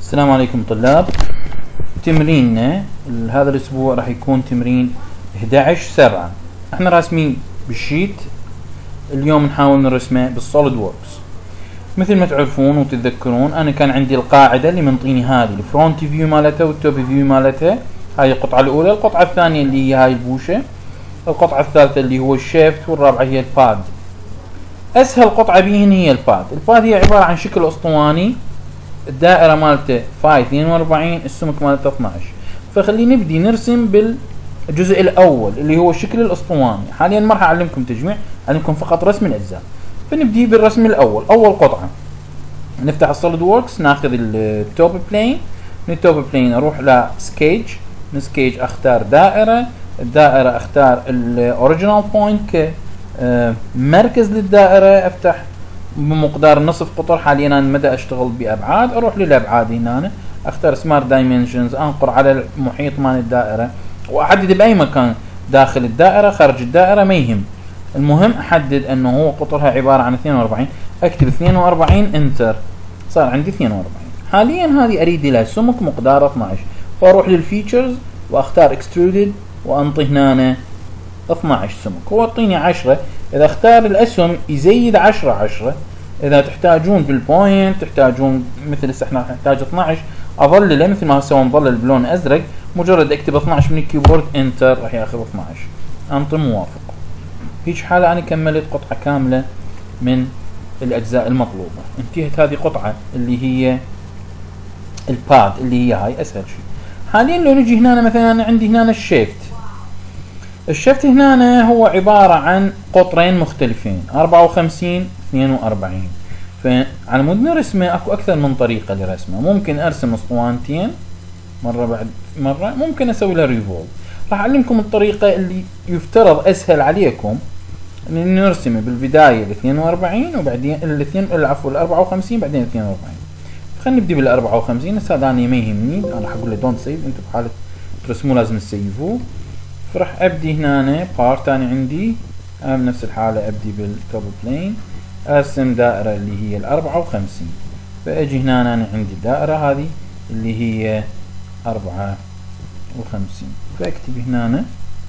السلام عليكم طلاب. تمريننا هذا الاسبوع راح يكون تمرين 11/7. احنا راسمين بالشيت، اليوم نحاول نرسمه بالسوليد ووركس. مثل ما تعرفون وتتذكرون انا كان عندي القاعدة اللي منطيني هذه الفرونت فيو مالتها والتوب فيو مالتها، هاي القطعة الاولى، القطعة الثانية اللي هي هاي البوشة، القطعة الثالثة اللي هو الشيفت، والرابعة هي الباد. اسهل قطعة بيهن هي الباد. الباد هي عبارة عن شكل اسطواني، الدائرة مالته فاي 42، السمك مالته 12. فخلينا نبدي نرسم بالجزء الاول اللي هو الشكل الاسطواني. حاليا ما راح اعلمكم تجميع، اعلمكم فقط رسم الاجزاء. فنبدي بالرسم الاول. اول قطعة نفتح السوليد ووركس، ناخذ التوب بلين، من التوب بلين اروح لسكيج، من سكيج اختار دائرة، الدائرة اختار الاوريجينال بوينت كمركز للدائرة، افتح بمقدار نصف قطر. حاليا انا مدى اشتغل بابعاد، اروح للابعاد هنا، اختار سمارت دايمنشنز، انقر على المحيط مال الدائره واحدد باي مكان داخل الدائره خارج الدائره ما يهم، المهم احدد انه هو قطرها عباره عن 42. اكتب 42 انتر، صار عندي 42. حاليا هذه اريد لها سمك مقداره 12، فاروح للفيتشرز واختار اكسترودد وانطي هنا 12 سمك. هو يعطيني 10. اذا اختار الاسهم يزيد 10. اذا تحتاجون بالبوينت تحتاجون مثل هسه احنا نحتاج 12 اظلله مثل ما هسه مظلل بلون ازرق، مجرد اكتب 12 من الكيبورد انتر راح ياخذ 12، انطي موافق. هيج حاله انا كملت قطعه كامله من الاجزاء المطلوبه. انتهت هذه قطعه اللي هي الباد اللي هي هاي اسهل شيء. حاليا لو نجي هنا مثلا انا عندي هنا الشيفت. الشفت هنا هو عبارة عن قطرين مختلفين 54 42. فعلى مود نرسمه اكو اكثر من طريقة لرسمه. ممكن ارسم اسطوانتين مرة بعد مرة، ممكن اسوي له ريفولف. راح اعلمكم الطريقة اللي يفترض اسهل عليكم، ان نرسمه بالبداية ال 42 وبعدين العفو ال 54 بعدين 42. خلينا نبدي بال 54. هسه هذا ما يهمني، انا راح اقول له دونت سيف، انتم بحالة ترسموه لازم تسيفوه. فراح ابدي هنا بارت انا عندي بنفس الحالة، ابدي بالتوب بلين، ارسم دائرة اللي هي ال 54. فاجي هنا انا عندي الدائرة هذه اللي هي 54، فاكتب هنا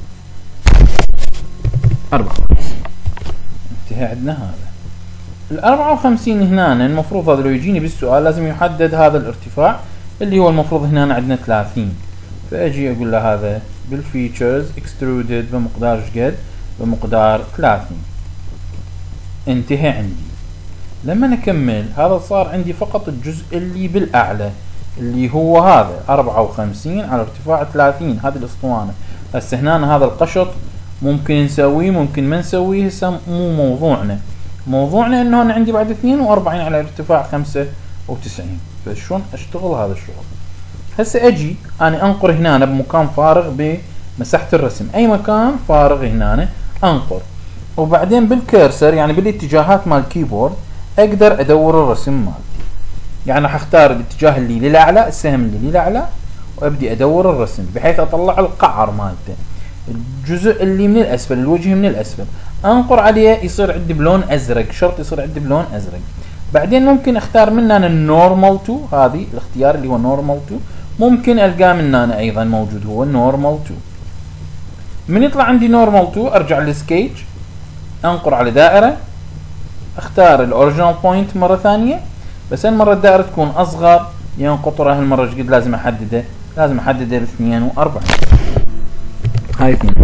54. انتهى عندنا هذا ال 54. هنا المفروض هذا لو يجيني بالسؤال لازم يحدد هذا الارتفاع اللي هو المفروض هنا عندنا 30. فاجي اقول له هذا بالفيتشرز اكسترودد بمقدار شقد؟ بمقدار 30. انتهى عندي. لما نكمل هذا صار عندي فقط الجزء اللي بالاعلى اللي هو هذا 54 على ارتفاع 30. هذه الاسطوانه. هسه هنا هذا القشط ممكن نسويه ممكن ما نسويه، هسه مو موضوعنا. موضوعنا انه انا عندي بعد 42 على ارتفاع 95. فشلون اشتغل هذا الشغل؟ هسه اجي انا انقر هنا بمكان فارغ بمساحة الرسم، اي مكان فارغ هنا انقر، وبعدين بالكيرسر يعني بالاتجاهات مال الكيبورد اقدر ادور الرسم مالتي. يعني راح اختار الاتجاه اللي للاعلى، السهم اللي للاعلى، وابدي ادور الرسم بحيث اطلع القعر مالته، الجزء اللي من الاسفل، الوجه من الاسفل، انقر عليه يصير عندي بلون ازرق، شرط يصير عندي بلون ازرق. بعدين ممكن اختار من هنا النورمال تو، هذه الاختيار اللي هو نورمال تو، ممكن القاه من هنا ايضا موجود هو نورمال تو. من يطلع عندي نورمال تو ارجع للسكيج، انقر على دائرة، اختار الاوريجينال بوينت مرة ثانية، بس المرة الدائرة تكون اصغر، يعني قطرها هالمرة ايش قد لازم احدده؟ لازم احدده ب 42. هاي 42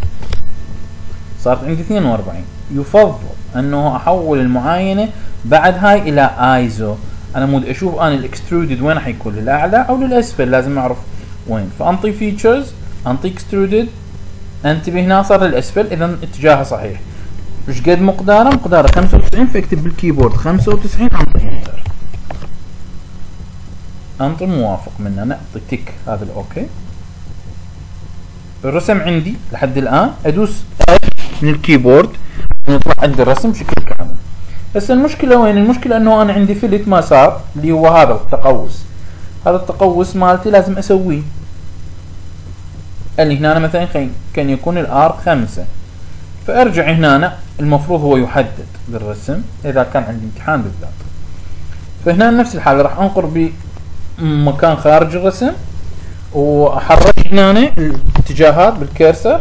صارت عندي 42. يفضل انه احول المعاينة بعد هاي الى ايزو. انا مود اشوف انا الاكسترودد وين راح يكون، للاعلى او للاسفل، لازم اعرف وين. فانطي فيتشرز، انطي اكسترودد، انتبه هنا صار للاسفل، اذا اتجاهه صحيح. ايش قد مقداره؟ مقداره 95، فاكتب بالكيبورد 95، انطي انتر، انطي موافق. من هنا اعطي تك، هذا الاوكي. الرسم عندي لحد الان ادوس من الكيبورد يطلع عندي الرسم بشكل كامل. بس المشكلة وين؟ المشكلة انه انا عندي فلت ما صار، اللي هو هذا التقوس. هذا التقوس مالتي لازم اسويه. اللي هنا مثلا كان يكون الار 5، فارجع هنا المفروض هو يحدد بالرسم اذا كان عندي امتحان بالذات. فهنا نفس الحالة راح انقر مكان خارج الرسم، واحرك هنا الاتجاهات بالكيرسر،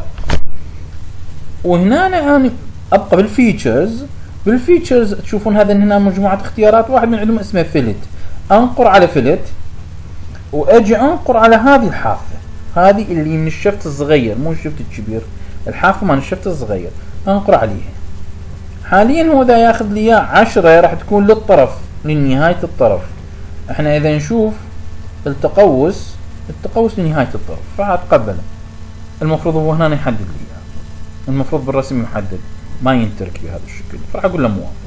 وهنا انا ابقى بالفيتشرز تشوفون هذا هنا مجموعة اختيارات، واحد من عندهم اسمه فيلت، انقر على فيلت واجي انقر على هذه الحافة، هذه اللي من الشفت الصغير مو الشفت الكبير، الحافة مال الشفت الصغير انقر عليها. حاليا هو ذا ياخذ لي اياه 10 راح تكون للطرف لنهاية الطرف. احنا اذا نشوف التقوس لنهاية الطرف فاتقبله. المفروض هو هنا يحدد لي اياه، المفروض بالرسم يحدد ما ينترك بهذا الشكل، فراح اقول له موافق.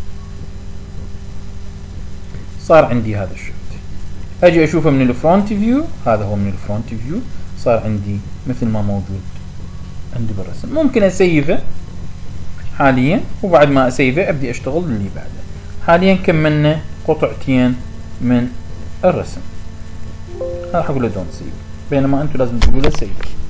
صار عندي هذا الشفت. اجي اشوفه من الفرونت فيو، هذا هو من الفرونت فيو، صار عندي مثل ما موجود عندي بالرسم. ممكن اسيفه حاليا، وبعد ما اسيفه ابدي اشتغل باللي بعده. حاليا كملنا قطعتين من الرسم. راح اقول له دونت سيف، بينما انتم لازم تقولوا له سيف.